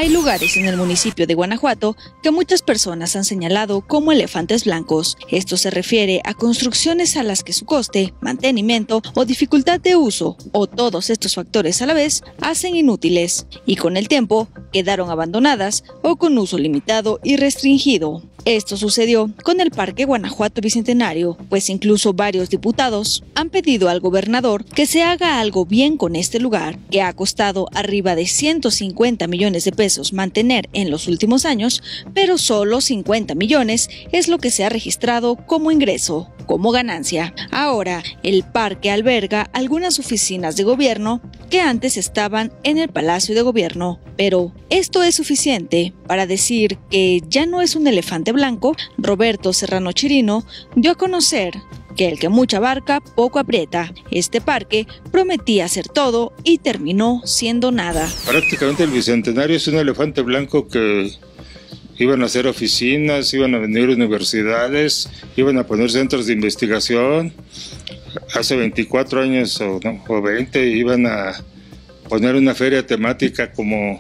Hay lugares en el municipio de Guanajuato que muchas personas han señalado como elefantes blancos. Esto se refiere a construcciones a las que su coste, mantenimiento o dificultad de uso, o todos estos factores a la vez, hacen inútiles y con el tiempo quedaron abandonadas o con uso limitado y restringido. Esto sucedió con el Parque Guanajuato Bicentenario, pues incluso varios diputados han pedido al gobernador que se haga algo bien con este lugar, que ha costado arriba de 150 millones de pesos mantener en los últimos años, pero solo 50 millones es lo que se ha registrado como ingreso, como ganancia. Ahora, el parque alberga algunas oficinas de gobierno que antes estaban en el Palacio de Gobierno, pero ¿esto es suficiente para decir que ya no es un elefante blanco? Roberto Serrano Chirino dio a conocer que el que mucho abarca, poco aprieta. Este parque prometía ser todo y terminó siendo nada. Prácticamente el Bicentenario es un elefante blanco que iban a hacer oficinas, iban a venir universidades, iban a poner centros de investigación. Hace 24 años o 20 iban a poner una feria temática como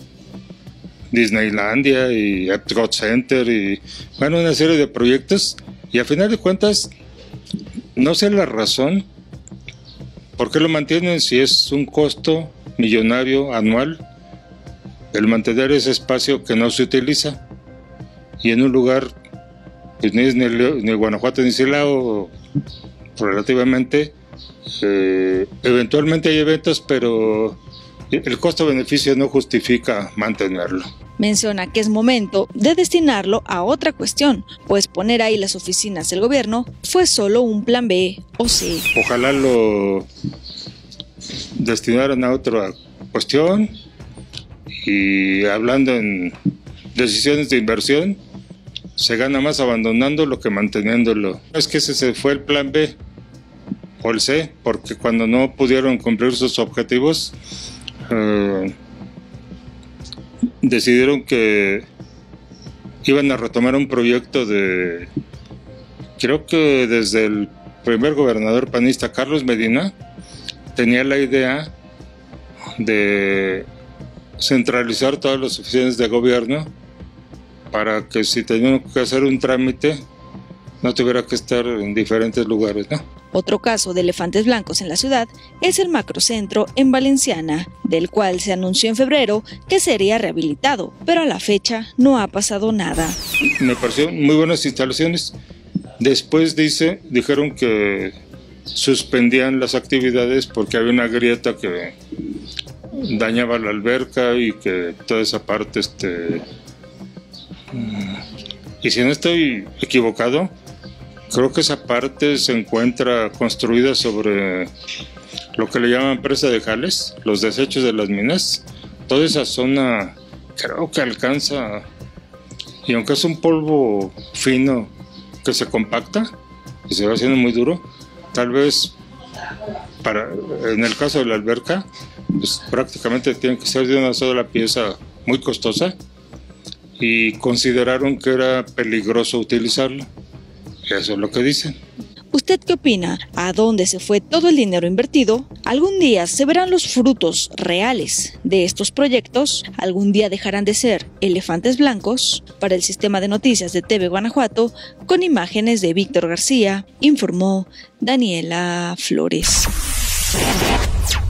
Disneylandia y Epcot Center y bueno, una serie de proyectos, y a final de cuentas no sé la razón por qué lo mantienen si es un costo millonario anual el mantener ese espacio que no se utiliza y en un lugar pues, ni Guanajuato ni Silao relativamente. Eventualmente hay eventos, pero el costo-beneficio no justifica mantenerlo. Menciona que es momento de destinarlo a otra cuestión, pues poner ahí las oficinas del gobierno fue solo un plan B o C. Ojalá lo destinaran a otra cuestión, y hablando en decisiones de inversión, se gana más abandonándolo que manteniéndolo. Es que ese fue el plan B o el C, porque cuando no pudieron cumplir sus objetivos, decidieron que iban a retomar un proyecto de, creo que desde el primer gobernador panista Carlos Medina, tenía la idea de centralizar todas las oficinas de gobierno para que si tenían que hacer un trámite no tuviera que estar en diferentes lugares, ¿no? Otro caso de elefantes blancos en la ciudad es el macrocentro en Valenciana, del cual se anunció en febrero que sería rehabilitado, pero a la fecha no ha pasado nada. Me parecieron muy buenas instalaciones. Después dijeron que suspendían las actividades porque había una grieta que dañaba la alberca y que toda esa parte, y si no estoy equivocado, creo que esa parte se encuentra construida sobre lo que le llaman presa de Jales, los desechos de las minas. Toda esa zona creo que alcanza, y aunque es un polvo fino que se compacta y se va haciendo muy duro, tal vez en el caso de la alberca, pues prácticamente tiene que ser de una sola pieza muy costosa, y consideraron que era peligroso utilizarla. Eso es lo que dicen. ¿Usted qué opina? ¿A dónde se fue todo el dinero invertido? ¿Algún día se verán los frutos reales de estos proyectos? ¿Algún día dejarán de ser elefantes blancos? Para el Sistema de Noticias de TV Guanajuato, con imágenes de Víctor García, informó Daniela Flores.